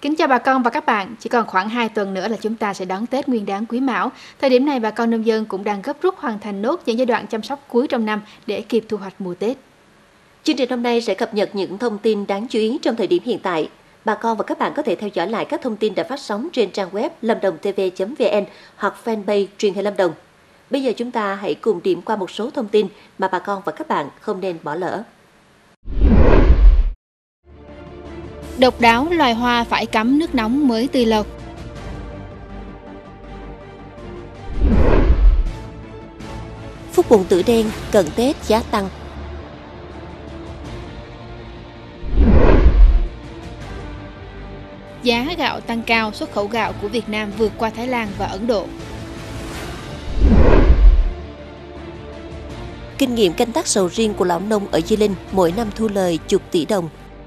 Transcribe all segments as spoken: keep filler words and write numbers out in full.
Kính chào bà con và các bạn, chỉ còn khoảng hai tuần nữa là chúng ta sẽ đón Tết Nguyên đán Quý Mão. Thời điểm này bà con nông dân cũng đang gấp rút hoàn thành nốt những giai đoạn chăm sóc cuối trong năm để kịp thu hoạch mùa Tết. Chương trình hôm nay sẽ cập nhật những thông tin đáng chú ý trong thời điểm hiện tại. Bà con và các bạn có thể theo dõi lại các thông tin đã phát sóng trên trang web lamdongtv chấm vn hoặc fanpage truyền hình Lâm Đồng. Bây giờ chúng ta hãy cùng điểm qua một số thông tin mà bà con và các bạn không nên bỏ lỡ. Độc đáo loài hoa phải cắm nước nóng mới tươi lâu. Phúc bụng tử đen, cận Tết giá tăng. Giá gạo tăng cao, xuất khẩu gạo của Việt Nam vượt qua Thái Lan và Ấn Độ. Kinh nghiệm canh tác sầu riêng của lão nông ở Di Linh mỗi năm thu lời chục tỷ đồng.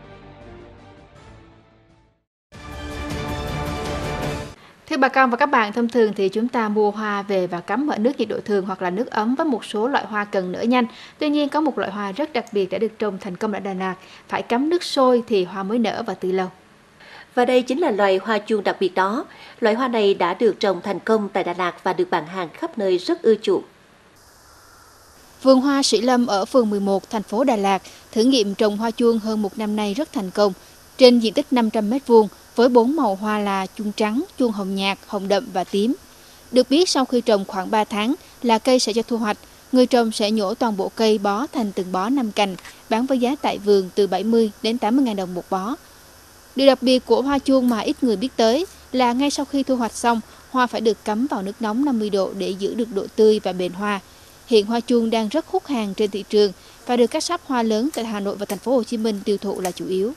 Thưa bà con và các bạn, thông thường thì chúng ta mua hoa về và cắm ở nước nhiệt độ thường hoặc là nước ấm với một số loại hoa cần nở nhanh. Tuy nhiên có một loại hoa rất đặc biệt đã được trồng thành công ở Đà Lạt, phải cắm nước sôi thì hoa mới nở và tươi lâu. Và đây chính là loài hoa chuông đặc biệt đó. Loại hoa này đã được trồng thành công tại Đà Lạt và được bán hàng khắp nơi rất ưa chuộng. Vườn hoa Sĩ Lâm ở phường mười một, thành phố Đà Lạt thử nghiệm trồng hoa chuông hơn một năm nay rất thành công. Trên diện tích năm trăm mét vuông với bốn màu hoa là chuông trắng, chuông hồng nhạt, hồng đậm và tím. Được biết sau khi trồng khoảng ba tháng là cây sẽ cho thu hoạch, người trồng sẽ nhổ toàn bộ cây bó thành từng bó năm cành, bán với giá tại vườn từ bảy mươi đến tám mươi nghìn đồng một bó. Điều đặc biệt của hoa chuông mà ít người biết tới là ngay sau khi thu hoạch xong, hoa phải được cắm vào nước nóng năm mươi độ để giữ được độ tươi và bền hoa. Hiện hoa chuông đang rất hút hàng trên thị trường và được các shop hoa lớn tại Hà Nội và thành phố Hồ Chí Minh tiêu thụ là chủ yếu.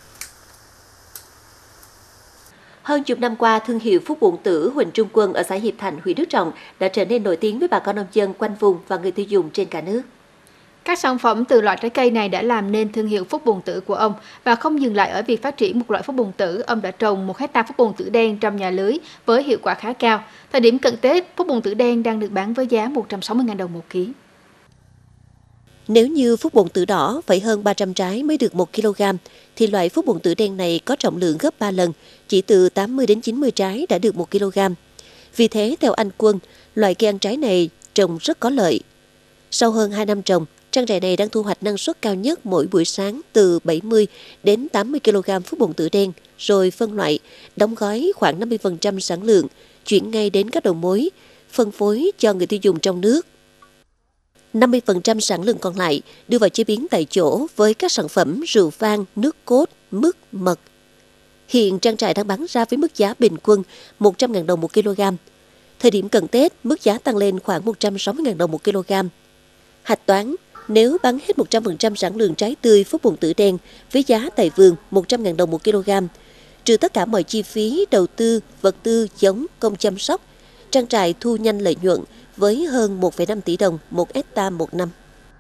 Hơn chục năm qua, thương hiệu Phúc Bụng Tử Huỳnh Trung Quân ở xã Hiệp Thạnh, huyện Đức Trọng đã trở nên nổi tiếng với bà con nông dân quanh vùng và người tiêu dùng trên cả nước. Các sản phẩm từ loại trái cây này đã làm nên thương hiệu Phúc Bụng Tử của ông và không dừng lại ở việc phát triển một loại Phúc Bụng Tử, ông đã trồng một hectare Phúc Bụng Tử đen trong nhà lưới với hiệu quả khá cao. Thời điểm cận Tết, Phúc Bụng Tử đen đang được bán với giá một trăm sáu mươi nghìn đồng một ký. Nếu như Phúc Bụng Tử đỏ phải hơn ba trăm trái mới được một ki lô gam, thì loại Phúc Bụng Tử đen này có trọng lượng gấp ba lần, chỉ từ tám mươi đến chín mươi trái đã được một ki lô gam. Vì thế, theo anh Quân, loại cây ăn trái này trồng rất có lợi. Sau hơn hai năm trồng, trang trại này đang thu hoạch năng suất cao nhất mỗi buổi sáng từ bảy mươi đến tám mươi ki lô gam Phúc Bụng Tử đen, rồi phân loại, đóng gói khoảng năm mươi phần trăm sản lượng, chuyển ngay đến các đầu mối, phân phối cho người tiêu dùng trong nước. năm mươi phần trăm sản lượng còn lại đưa vào chế biến tại chỗ với các sản phẩm rượu vang, nước cốt, mứt, mật. Hiện trang trại đang bán ra với mức giá bình quân một trăm nghìn đồng một ki lô gam. Thời điểm cận Tết, mức giá tăng lên khoảng một trăm sáu mươi nghìn đồng một ki lô gam. Hạch toán, nếu bán hết một trăm phần trăm sản lượng trái tươi Phúc Bụng Tử đen với giá tại vườn một trăm nghìn đồng một ki lô gam, trừ tất cả mọi chi phí, đầu tư, vật tư, giống, công chăm sóc, trang trại thu nhanh lợi nhuận với hơn một phẩy năm tỷ đồng một hectare một năm.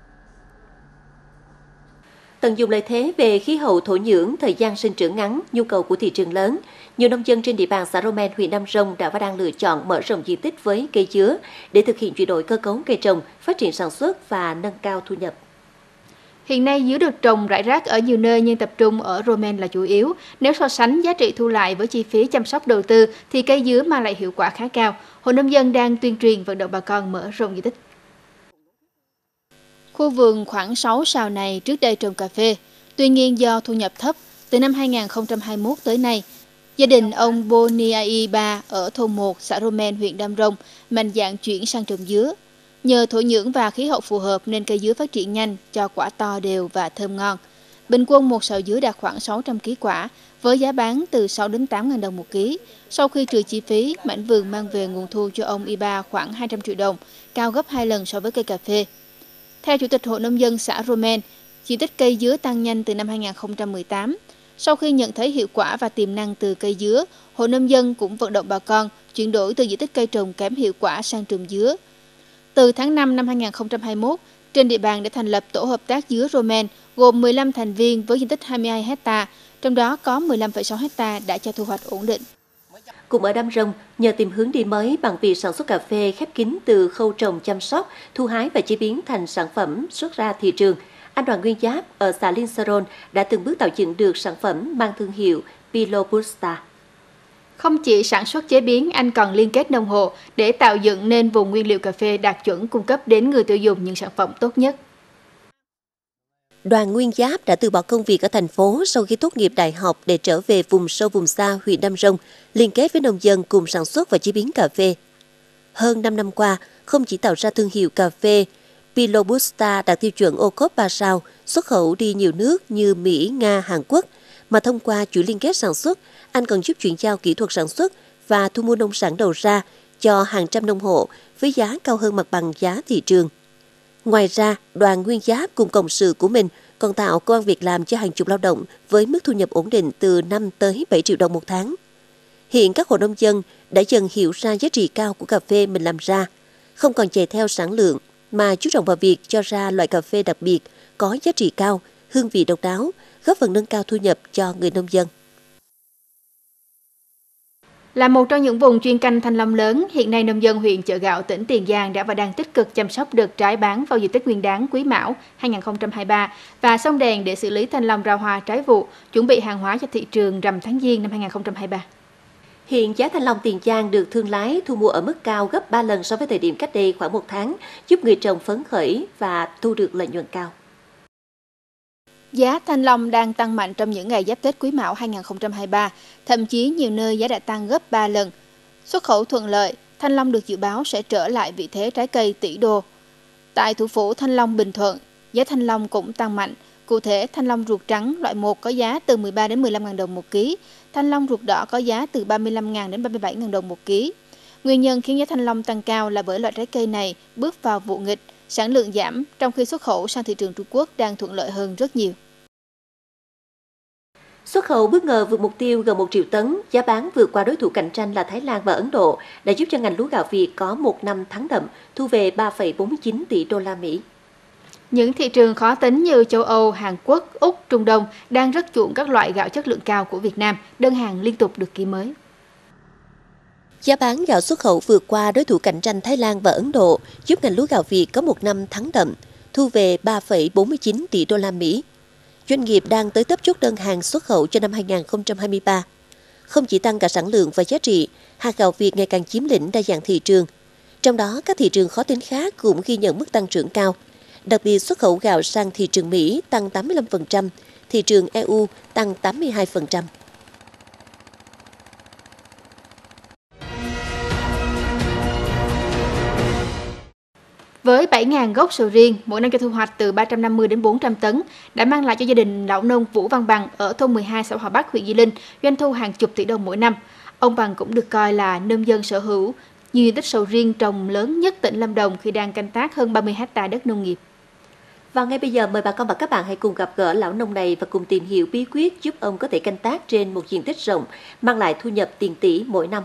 Tận dụng lợi thế về khí hậu thổ nhưỡng, thời gian sinh trưởng ngắn, nhu cầu của thị trường lớn, nhiều nông dân trên địa bàn xã Romaine, huyện Nam Rông đã và đang lựa chọn mở rộng diện tích với cây dứa để thực hiện chuyển đổi cơ cấu cây trồng, phát triển sản xuất và nâng cao thu nhập. Hiện nay dứa được trồng rải rác ở nhiều nơi nhưng tập trung ở Romaine là chủ yếu. Nếu so sánh giá trị thu lại với chi phí chăm sóc đầu tư thì cây dứa mang lại hiệu quả khá cao. Hội nông dân đang tuyên truyền vận động bà con mở rộng diện tích. Khu vườn khoảng sáu sào này trước đây trồng cà phê. Tuy nhiên do thu nhập thấp, từ năm hai nghìn không trăm hai mươi mốt tới nay, gia đình ông Boniai Ba ở thôn một, xã Romaine, huyện Đam Rông mạnh dạn chuyển sang trồng dứa. Nhờ thổ nhưỡng và khí hậu phù hợp nên cây dứa phát triển nhanh, cho quả to đều và thơm ngon. Bình quân một sào dứa đạt khoảng sáu trăm ki lô gam quả, với giá bán từ sáu đến tám nghìn đồng một ký. Sau khi trừ chi phí, mảnh vườn mang về nguồn thu cho ông Iba khoảng hai trăm triệu đồng, cao gấp hai lần so với cây cà phê. Theo Chủ tịch Hội Nông dân xã Romaine, diện tích cây dứa tăng nhanh từ năm hai nghìn không trăm mười tám. Sau khi nhận thấy hiệu quả và tiềm năng từ cây dứa, Hội Nông dân cũng vận động bà con chuyển đổi từ diện tích cây trồng kém hiệu quả sang trồng dứa. Từ tháng năm năm hai nghìn không trăm hai mươi mốt, trên địa bàn đã thành lập tổ hợp tác dứa Romaine gồm mười lăm thành viên với diện tích hai mươi hai hectare, trong đó có mười lăm phẩy sáu hectare đã cho thu hoạch ổn định. Cùng ở Đam Rông, nhờ tìm hướng đi mới bằng việc sản xuất cà phê khép kín từ khâu trồng chăm sóc, thu hái và chế biến thành sản phẩm xuất ra thị trường, anh Đoàn Nguyên Giáp ở xã Linh Saron đã từng bước tạo dựng được sản phẩm mang thương hiệu Pilobusta. Không chỉ sản xuất chế biến, anh còn liên kết nông hộ để tạo dựng nên vùng nguyên liệu cà phê đạt chuẩn cung cấp đến người tiêu dùng những sản phẩm tốt nhất. Đoàn Nguyên Giáp đã từ bỏ công việc ở thành phố sau khi tốt nghiệp đại học để trở về vùng sâu vùng xa huyện Đam Rông, liên kết với nông dân cùng sản xuất và chế biến cà phê. Hơn năm năm qua, không chỉ tạo ra thương hiệu cà phê Pilobusta đạt tiêu chuẩn ô cốp ba sao, xuất khẩu đi nhiều nước như Mỹ, Nga, Hàn Quốc, mà thông qua chuỗi liên kết sản xuất, anh còn giúp chuyển giao kỹ thuật sản xuất và thu mua nông sản đầu ra cho hàng trăm nông hộ với giá cao hơn mặt bằng giá thị trường. Ngoài ra, Đoàn Nguyên Giáp cùng cộng sự của mình còn tạo công ăn việc làm cho hàng chục lao động với mức thu nhập ổn định từ năm tới bảy triệu đồng một tháng. Hiện các hộ nông dân đã dần hiểu ra giá trị cao của cà phê mình làm ra, không còn chạy theo sản lượng mà chú trọng vào việc cho ra loại cà phê đặc biệt, có giá trị cao, hương vị độc đáo, góp phần nâng cao thu nhập cho người nông dân. Là một trong những vùng chuyên canh thanh long lớn, hiện nay nông dân huyện Chợ Gạo, tỉnh Tiền Giang đã và đang tích cực chăm sóc đợt trái bán vào dịp Tết Nguyên đán Quý Mão hai nghìn không trăm hai mươi ba và xông đèn để xử lý thanh long ra hoa trái vụ, chuẩn bị hàng hóa cho thị trường rằm tháng Giêng năm hai nghìn không trăm hai mươi ba. Hiện giá thanh long Tiền Giang được thương lái thu mua ở mức cao gấp ba lần so với thời điểm cách đây khoảng một tháng, giúp người trồng phấn khởi và thu được lợi nhuận cao. Giá thanh long đang tăng mạnh trong những ngày giáp Tết Quý Mão hai nghìn không trăm hai mươi ba, thậm chí nhiều nơi giá đã tăng gấp ba lần. Xuất khẩu thuận lợi, thanh long được dự báo sẽ trở lại vị thế trái cây tỷ đô. Tại thủ phủ Thanh Long Bình Thuận, giá thanh long cũng tăng mạnh. Cụ thể, thanh long ruột trắng loại một có giá từ mười ba đến mười lăm nghìn đồng một ký, thanh long ruột đỏ có giá từ ba mươi lăm nghìn đến ba mươi bảy nghìn đồng một ký. Nguyên nhân khiến giá thanh long tăng cao là bởi loại trái cây này bước vào vụ nghịch, sản lượng giảm trong khi xuất khẩu sang thị trường Trung Quốc đang thuận lợi hơn rất nhiều. Xuất khẩu bất ngờ vượt mục tiêu gần một triệu tấn, giá bán vượt qua đối thủ cạnh tranh là Thái Lan và Ấn Độ đã giúp cho ngành lúa gạo Việt có một năm thắng đậm, thu về ba phẩy bốn mươi chín tỷ đô la Mỹ. Những thị trường khó tính như châu Âu, Hàn Quốc, Úc, Trung Đông đang rất chuộng các loại gạo chất lượng cao của Việt Nam, đơn hàng liên tục được ký mới. Giá bán gạo xuất khẩu vượt qua đối thủ cạnh tranh Thái Lan và Ấn Độ giúp ngành lúa gạo Việt có một năm thắng đậm, thu về ba phẩy bốn mươi chín tỷ đô la Mỹ. Doanh nghiệp đang tới tấp chốt đơn hàng xuất khẩu cho năm hai nghìn không trăm hai mươi ba. Không chỉ tăng cả sản lượng và giá trị, hạt gạo Việt ngày càng chiếm lĩnh đa dạng thị trường. Trong đó, các thị trường khó tính khác cũng ghi nhận mức tăng trưởng cao. Đặc biệt, xuất khẩu gạo sang thị trường Mỹ tăng tám mươi lăm phần trăm, thị trường e u tăng tám mươi hai phần trăm. Với bảy nghìn gốc sầu riêng, mỗi năm cho thu hoạch từ ba trăm năm mươi đến bốn trăm tấn, đã mang lại cho gia đình lão nông Vũ Văn Bằng ở thôn mười hai xã Hòa Bắc, huyện Di Linh doanh thu hàng chục tỷ đồng mỗi năm. Ông Bằng cũng được coi là nông dân sở hữu nhiều diện tích sầu riêng trồng lớn nhất tỉnh Lâm Đồng khi đang canh tác hơn ba mươi héc ta đất nông nghiệp. Và ngay bây giờ mời bà con và các bạn hãy cùng gặp gỡ lão nông này và cùng tìm hiểu bí quyết giúp ông có thể canh tác trên một diện tích rộng, mang lại thu nhập tiền tỷ mỗi năm.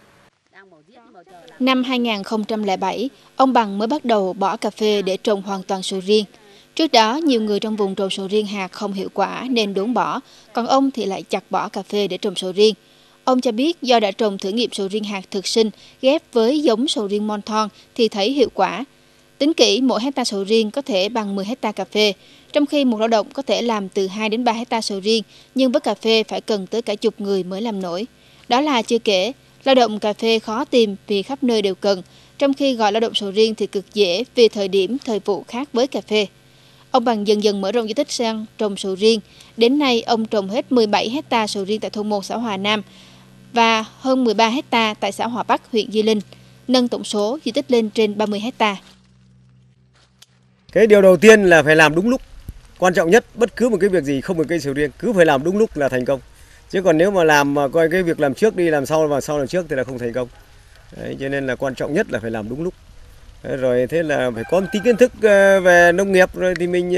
Năm hai nghìn không trăm lẻ bảy, ông Bằng mới bắt đầu bỏ cà phê để trồng hoàn toàn sầu riêng. Trước đó, nhiều người trong vùng trồng sầu riêng hạt không hiệu quả nên đốn bỏ, còn ông thì lại chặt bỏ cà phê để trồng sầu riêng. Ông cho biết do đã trồng thử nghiệm sầu riêng hạt thực sinh ghép với giống sầu riêng Monthon thì thấy hiệu quả. Tính kỹ, mỗi hecta sầu riêng có thể bằng mười hecta cà phê, trong khi một lao động có thể làm từ hai đến ba hecta sầu riêng, nhưng với cà phê phải cần tới cả chục người mới làm nổi. Đó là chưa kể, lao động cà phê khó tìm vì khắp nơi đều cần, trong khi gọi lao động sầu riêng thì cực dễ vì thời điểm, thời vụ khác với cà phê. Ông Bằng dần dần mở rộng diện tích sang trồng sầu riêng. Đến nay, ông trồng hết mười bảy hecta sầu riêng tại thôn một xã Hòa Nam và hơn mười ba hecta tại xã Hòa Bắc, huyện Di Linh, nâng tổng số diện tích lên trên ba mươi hecta. Cái điều đầu tiên là phải làm đúng lúc. Quan trọng nhất, bất cứ một cái việc gì không một cây sầu riêng, cứ phải làm đúng lúc là thành công. Chứ còn nếu mà làm mà coi cái việc làm trước đi, làm sau và sau làm trước thì là không thành công. Đấy, cho nên là quan trọng nhất là phải làm đúng lúc. Đấy, rồi thế là phải có một tí kiến thức về nông nghiệp, rồi thì mình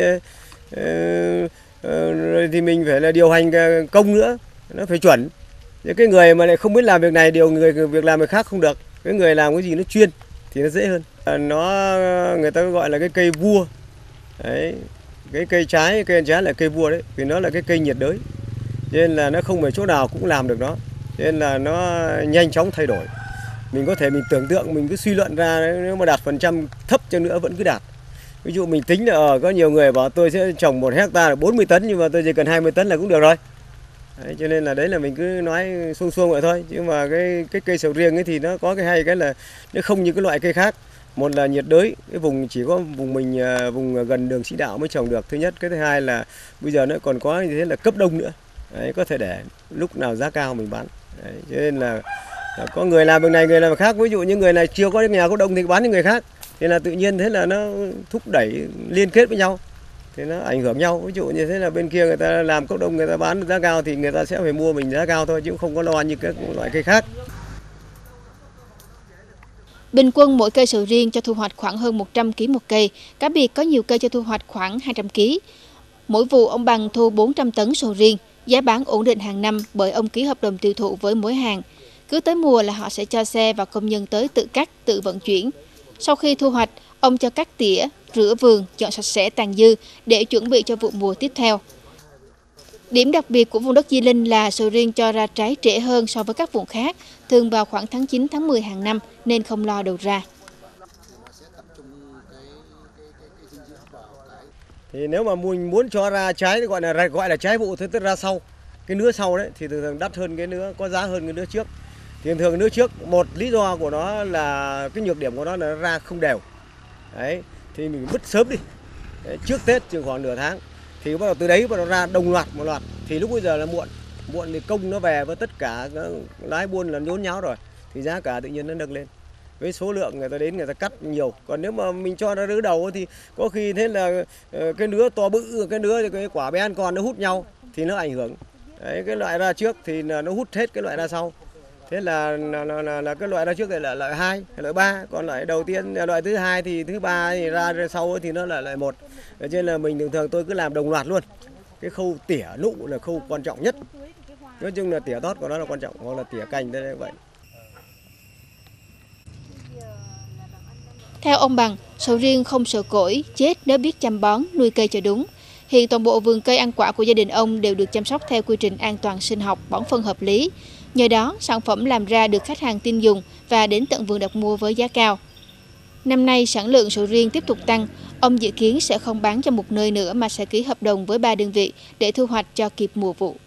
rồi thì mình phải là điều hành công nữa, nó phải chuẩn. Những cái người mà lại không biết làm việc này, điều người việc làm việc khác không được. Cái người làm cái gì nó chuyên thì nó dễ hơn. Nó người ta gọi là cái cây vua. Đấy, cái cây trái, cây trái là cây vua đấy, vì nó là cái cây nhiệt đới. Cho nên là nó không phải chỗ nào cũng làm được nó. Cho nên là nó nhanh chóng thay đổi. Mình có thể mình tưởng tượng, mình cứ suy luận ra, nếu mà đạt phần trăm thấp cho nữa vẫn cứ đạt. Ví dụ mình tính là ở có nhiều người bảo tôi sẽ trồng một hecta là bốn mươi tấn, nhưng mà tôi chỉ cần hai mươi tấn là cũng được rồi. Đấy, cho nên là đấy là mình cứ nói suông suông vậy thôi, chứ mà cái cái cây sầu riêng ấy thì nó có cái hay cái là nó không như cái loại cây khác. Một là nhiệt đới, cái vùng chỉ có vùng mình vùng gần đường Sĩ Đạo mới trồng được. Thứ nhất, cái thứ hai là bây giờ nó còn có như thế là cấp đông nữa. Đấy, có thể để lúc nào giá cao mình bán. Đấy, cho nên là, là có người làm việc này, người làm việc khác. Ví dụ như người này chưa có nhà có đông thì bán cho người khác. Thì là tự nhiên thế là nó thúc đẩy liên kết với nhau. Thì nó ảnh hưởng nhau. Ví dụ như thế là bên kia người ta làm cốc đông, người ta bán giá cao thì người ta sẽ phải mua mình giá cao thôi, chứ không có lo như các loại cây khác. Bình quân mỗi cây sầu riêng cho thu hoạch khoảng hơn một trăm ki lô gam một cây, cá biệt có nhiều cây cho thu hoạch khoảng hai trăm ki lô gam. Mỗi vụ ông Bằng thu bốn trăm tấn sầu riêng, giá bán ổn định hàng năm bởi ông ký hợp đồng tiêu thụ với mỗi hàng. Cứ tới mùa là họ sẽ cho xe và công nhân tới tự cắt, tự vận chuyển. Sau khi thu hoạch, ông cho cắt tỉa, rửa vườn, dọn sạch sẽ tàn dư để chuẩn bị cho vụ mùa tiếp theo. Điểm đặc biệt của vùng đất Di Linh là sầu riêng cho ra trái trễ hơn so với các vùng khác, thường vào khoảng tháng chín, tháng mười hàng năm nên không lo đầu ra. Thì nếu mà mình muốn cho ra trái gọi là gọi là trái vụ, tức ra sau, cái nứa sau đấy thì thường thường đắt hơn cái nứa, có giá hơn cái nứa trước. Thì thường thường nứa trước, một lý do của nó là cái nhược điểm của nó là nó ra không đều. Đấy, thì mình vứt sớm đi. Đấy, trước Tết chừng khoảng nửa tháng. Thì bắt đầu từ đấy bắt đầu ra đồng loạt một loạt. Thì lúc bây giờ là muộn. Muộn thì công nó về với tất cả lái buôn là nhốn nháo rồi. Thì giá cả tự nhiên nó nâng lên. Với số lượng người ta đến người ta cắt nhiều. Còn nếu mà mình cho nó nứa đầu thì có khi thế là cái nứa to bự, cái nứa cái quả bé ăn còn nó hút nhau thì nó ảnh hưởng. Đấy, cái loại ra trước thì nó hút hết cái loại ra sau. Thế là là, là, là, là cái loại ra trước này là loại hai, loại ba, còn loại đầu tiên loại thứ hai thì thứ ba thì ra sau thì nó là loại một. Cho nên là mình thường thường tôi cứ làm đồng loạt luôn. Cái khâu tỉa nụ là khâu quan trọng nhất. Nói chung là tỉa tót của nó là quan trọng, hoặc là tỉa cành như vậy. Theo ông Bằng, sầu riêng không sợ cỗi, chết nếu biết chăm bón, nuôi cây cho đúng. Hiện toàn bộ vườn cây ăn quả của gia đình ông đều được chăm sóc theo quy trình an toàn sinh học, bón phân hợp lý. Nhờ đó, sản phẩm làm ra được khách hàng tin dùng và đến tận vườn đặt mua với giá cao. Năm nay, sản lượng sầu riêng tiếp tục tăng. Ông dự kiến sẽ không bán cho một nơi nữa mà sẽ ký hợp đồng với ba đơn vị để thu hoạch cho kịp mùa vụ.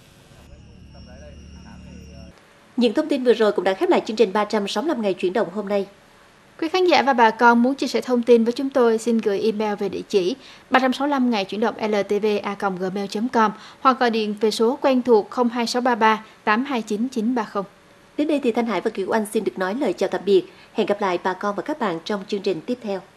Những thông tin vừa rồi cũng đã khép lại chương trình ba trăm sáu mươi lăm ngày chuyển động hôm nay. Quý khán giả và bà con muốn chia sẻ thông tin với chúng tôi, xin gửi email về địa chỉ ba trăm sáu mươi lăm ngày chuyển động l t v a còng gmail chấm com hoặc gọi điện về số quen thuộc không hai sáu ba ba tám hai chín chín ba không. Đến đây thì Thanh Hải và Kiều Anh xin được nói lời chào tạm biệt. Hẹn gặp lại bà con và các bạn trong chương trình tiếp theo.